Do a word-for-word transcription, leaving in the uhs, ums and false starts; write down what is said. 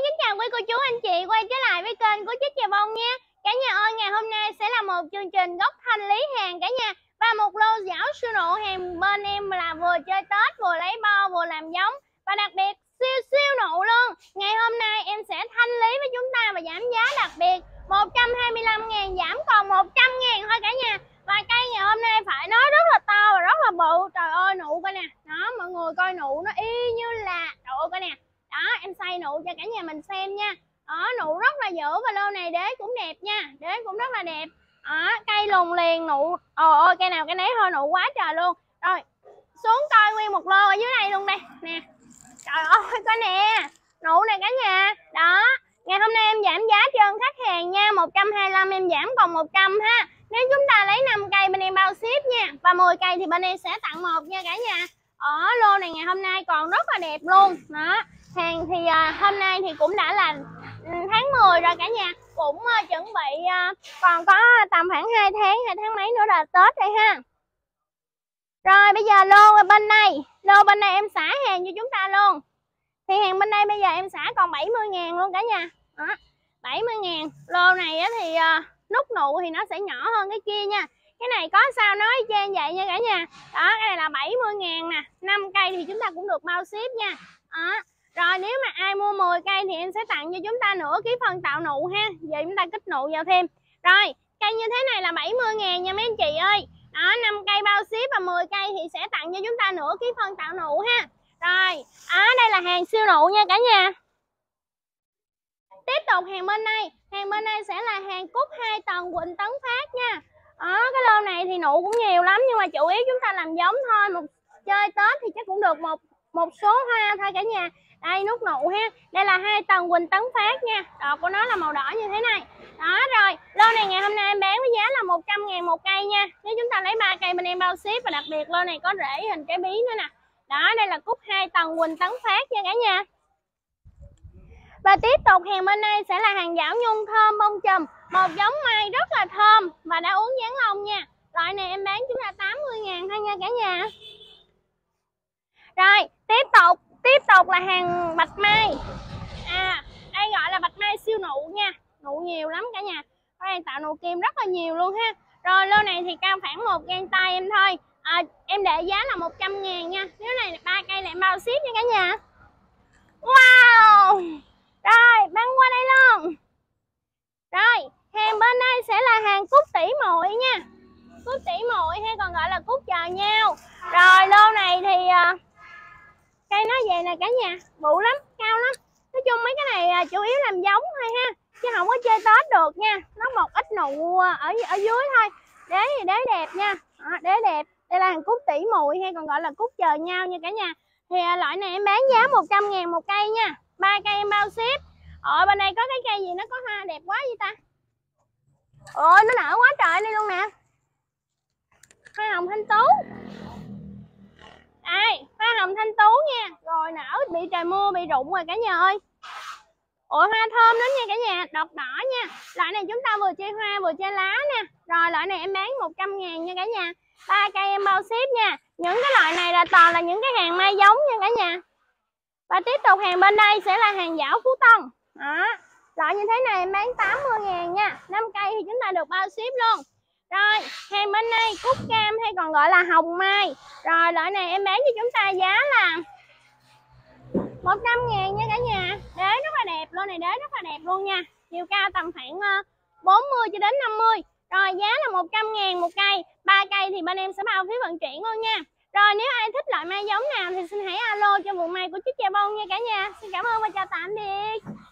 kính chào quý cô chú anh chị quay trở lại với kênh của Chích Chà Bông nha. Cả nhà ơi, ngày hôm nay sẽ là một chương trình gốc thanh lý hàng cả nhà. Và một lô giảo siêu nụ hàng bên em là vừa chơi Tết, vừa lấy bo, vừa làm giống. Và đặc biệt siêu siêu nụ luôn. Ngày hôm nay em sẽ thanh lý với chúng ta và giảm giá đặc biệt một trăm hai mươi lăm ngàn, giảm còn một trăm ngàn thôi cả nhà. Và cây ngày hôm nay phải nói rất là to và rất là bự. Trời ơi, nụ coi nè. Đó, mọi người coi nụ nó y như là độ coi nè. Đó, em xay nụ cho cả nhà mình xem nha. Đó, nụ rất là dữ và lô này đế cũng đẹp nha. Đế cũng rất là đẹp. Đó, cây lùng liền nụ. Ồ ôi, cây nào cây nấy thôi, nụ quá trời luôn. Rồi, xuống coi nguyên một lô ở dưới đây luôn đây. Nè. Trời ơi, coi nè. Nụ này cả nhà. Đó, ngày hôm nay em giảm giá cho khách hàng nha. một trăm hai mươi lăm em giảm còn một trăm ha. Nếu chúng ta lấy năm cây bên em bao ship nha. Và mười cây thì bên em sẽ tặng một nha cả nhà. Ở lô này ngày hôm nay còn rất là đẹp luôn. Đó. Hàng thì à, hôm nay thì cũng đã là tháng mười rồi cả nhà. Cũng à, chuẩn bị à, còn có tầm khoảng hai tháng, hai tháng mấy nữa là Tết đây ha. Rồi bây giờ lô bên đây. Lô bên đây em xả hàng cho chúng ta luôn. Thì hàng bên đây bây giờ em xả còn bảy mươi ngàn luôn cả nhà. Đó, bảy mươi ngàn. Lô này á, thì à, nút nụ thì nó sẽ nhỏ hơn cái kia nha. Cái này có sao nói trên vậy nha cả nhà. Đó, cái này là bảy mươi ngàn nè. năm cây thì chúng ta cũng được bao ship nha. Đó. Rồi nếu mà ai mua mười cây thì em sẽ tặng cho chúng ta nửa ký phân tạo nụ ha. Giờ chúng ta kích nụ vào thêm. Rồi, cây như thế này là bảy mươi ngàn nha mấy anh chị ơi. Đó, năm cây bao ship và mười cây thì sẽ tặng cho chúng ta nửa ký phân tạo nụ ha. Rồi, đó, đây là hàng siêu nụ nha cả nhà. Tiếp tục hàng bên đây. Hàng bên đây sẽ là hàng cúc hai tầng Quỳnh Tấn Phát nha. Đó, cái lô này thì nụ cũng nhiều lắm nhưng mà chủ yếu chúng ta làm giống thôi. Một chơi Tết thì chắc cũng được một một số hoa thôi cả nhà. Đây nút nụ ha. Đây là hai tầng Quỳnh Tấn Phát nha. Đọt của nó là màu đỏ như thế này. Đó rồi, lô này ngày hôm nay em bán với giá là một trăm ngàn một cây nha. Nếu chúng ta lấy ba cây bên em bao ship. Và đặc biệt lô này có rễ hình trái bí nữa nè. Đó, đây là cúc hai tầng Quỳnh Tấn Phát nha cả nhà. Và tiếp tục hàng bên đây sẽ là hàng giảo nhung thơm bông chùm. Một giống mai rất là thơm và đã uống dán lông nha. Loại này em bán chúng ta tám mươi ngàn thôi nha cả nhà. Rồi, tiếp tục, tiếp tục là hàng bạch mai. À, đây gọi là bạch mai siêu nụ nha. Nụ nhiều lắm cả nhà. Đây tạo nụ kim rất là nhiều luôn ha. Rồi lô này thì cao khoảng một gang tay em thôi. À, em để giá là một trăm ngàn nha. Nếu này ba cây là em bao ship nha cả nhà. Wow. Rồi, băng qua đây luôn. Rồi, hàng bên đây sẽ là hàng cúc tỉ muội nha. Cúc tỉ muội hay còn gọi là cúc chờ nhau. Rồi, lô này thì uh, cây nó về nè cả nhà, bự lắm, cao lắm. Nói chung mấy cái này uh, chủ yếu làm giống thôi ha, chứ không có chơi Tết được nha. Nó một ít nụ ở ở dưới thôi. Đế thì đế đẹp nha. À, đế đẹp. Đây là hàng cúc tỉ muội hay còn gọi là cúc chờ nhau nha cả nhà. Thì uh, loại này em bán giá một trăm ngàn một cây nha. ba cây em bao ship. Ở bên đây có cái cây gì nó có hoa đẹp quá vậy ta? Ôi nó nở quá trời đây luôn nè. Hoa hồng thanh tú. Đây, hoa hồng thanh tú nha. Rồi nở bị trời mưa bị rụng rồi cả nhà ơi. Ủa hoa thơm lắm nha cả nhà, đọt đỏ nha. Loại này chúng ta vừa chơi hoa vừa chơi lá nè. Rồi loại này em bán một trăm ngàn nha cả nhà. ba cây em bao ship nha. Những cái loại này là toàn là những cái hàng mai giống nha cả nhà. Và tiếp tục hàng bên đây sẽ là hàng giảo Phú Tân. Đó, loại như thế này em bán tám mươi ngàn nha. năm cây thì chúng ta được bao ship luôn. Rồi, hàng bên đây cúc cam hay còn gọi là hồng mai. Rồi, loại này em bán cho chúng ta giá là một trăm ngàn nha cả nhà. Đế rất là đẹp, lô này đế rất là đẹp luôn nha. Chiều cao tầm khoảng bốn mươi cho đến năm mươi. Rồi, giá là một trăm ngàn một cây. ba cây thì bên em sẽ bao phí vận chuyển luôn nha. Rồi, nếu ai thích loại mai giống nào thì xin hãy alo cho vụ mai của Chích Chà Bông nha cả nhà. Xin cảm ơn và chào tạm biệt.